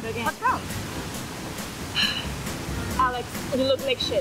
again. What's wrong? Alex, you look like shit.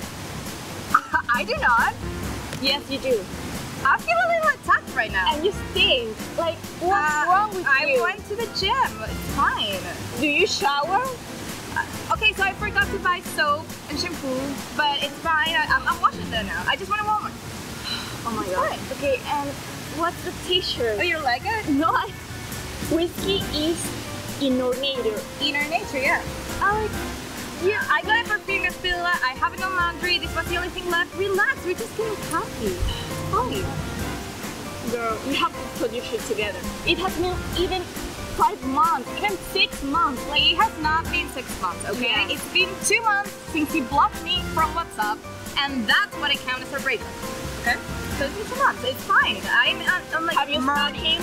I do not. Yes, you do. I feel a little attacked right now. And you stink. Like, what's wrong with you? I went to the gym. It's fine. Do you shower? Okay, so I forgot to buy soap and shampoo, but it's fine. I'm washing them now. I just went to Walmart. Oh my It's god. fine. Okay, and what's the t-shirt? Oh, you like it? No, whiskey is in our nature. Inner nature, yeah. Alex, Yeah, I got it for Females Villa. I have it on laundry. This was the only thing left. Relax, we're just getting coffee. Fine. girl, we have to put your shit together. It has been even 5 months, even 6 months. Like, it has not been 6 months, okay? Yeah. It's been 2 months since he blocked me from WhatsApp, and that's what I count as a breakup, okay? So it's been 2 months. It's fine. I'm like, Have you stalked him?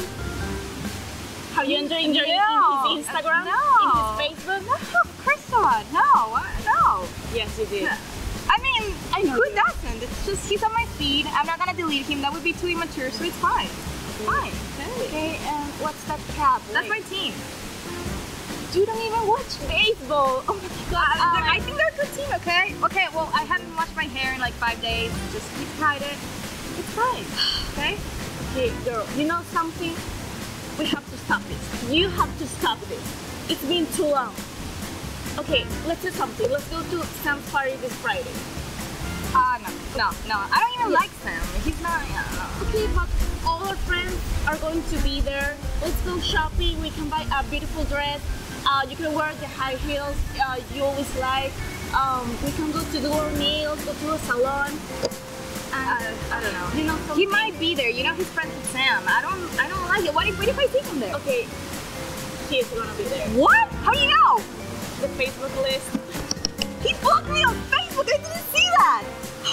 Have you enjoyed in No. his Instagram? No. In his Facebook? No, of course not. No, no. Yes, you did. I mean, I know who you. doesn't? It's just, he's on my feed. I'm not gonna delete him. That would be too immature, so it's fine. Fine. Okay, and what's that cap? That's my Like, team. you don't even watch baseball. Oh my god. I think they're a good team, okay? Okay, well, I haven't washed my hair in like 5 days. Just keep tied it. It's fine, okay? Okay, girl, you know something? We have to stop this. You have to stop this. It's been too long. Okay, let's do something. Let's go to Sam's party this Friday. No. I don't even like Sam. He's not, no. Okay, but all our friends are going to be there. Let's go shopping. We can buy a beautiful dress. You can wear the high heels you always like. We can go to do our nails, go to a salon. And, I don't know. you know something? He might be there. You know he's friends with Sam. I don't like it. What if I take him there? Okay, he is gonna be there. What? How do you know? The Facebook list. He blocked me on Facebook. I didn't see that.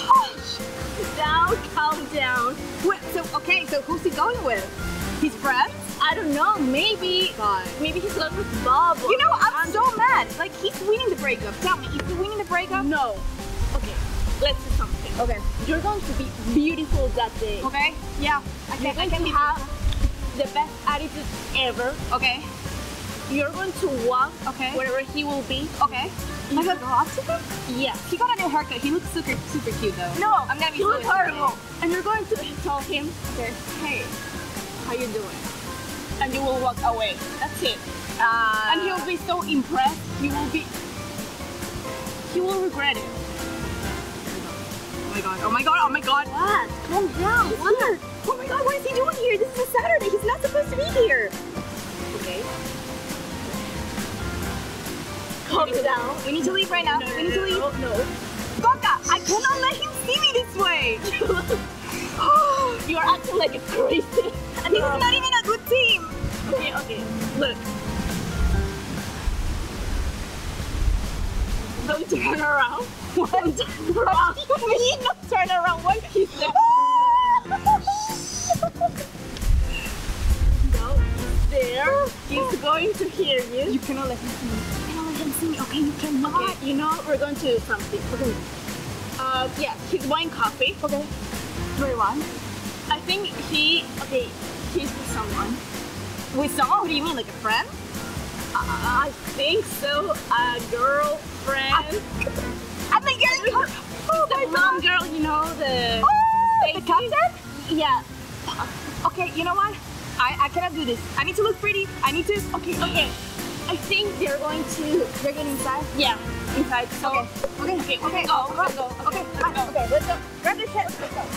Down, calm down. Wait, so who's he going with? His friends? I don't know, maybe God. maybe he's going with Bob. You know, I'm so mad. Like, he's winning the breakup. Tell me, is he winning the breakup? No. Okay, let's do something. Okay. You're going to be beautiful that day. Okay. Yeah. You're going to be have the best attitude ever. Okay. You're going to walk Okay. wherever he will be. Okay. I gotta go up to him? Yeah. He got a new haircut. He looks super cute though. No, I'm gonna be he so looks disappointed. horrible. And you're going to tell him, Okay. hey, how you doing? And you will walk away. That's it. And he'll be so impressed. He will regret it. Oh my god. Oh my god. Oh my god. What? Calm down. What? Oh my god. What is he doing here? This is a Saturday. He's not supposed to be here. Okay. Calm down. We need to leave right now. No, We need to leave. No. Coca, I cannot let him see me this way. You are acting like a crazy. And this is not even a good team. Okay. Look. Don't turn around. Don't turn around. What do you mean not turn around? What he said? No, he's there. He's going to hear you. You cannot let him see me. You cannot let him see me. Okay, you cannot. Okay, you know, we're going to do something. Okay. Yeah, he's buying coffee. Okay. Wait, what? I think he's with someone. With someone? What do you mean? Like a friend? I think so. A girlfriend. I'm like, oh The my blonde god. girl, you know, the... Oh, the captain? Yeah. Okay, you know what? I cannot do this. I need to look pretty. I need to. Okay. I think they're going inside. Yeah, inside. So, Okay. Go. Okay, let's go. Grab this shit. Let's go.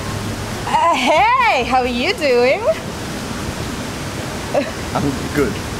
Hey, how are you doing? I'm good.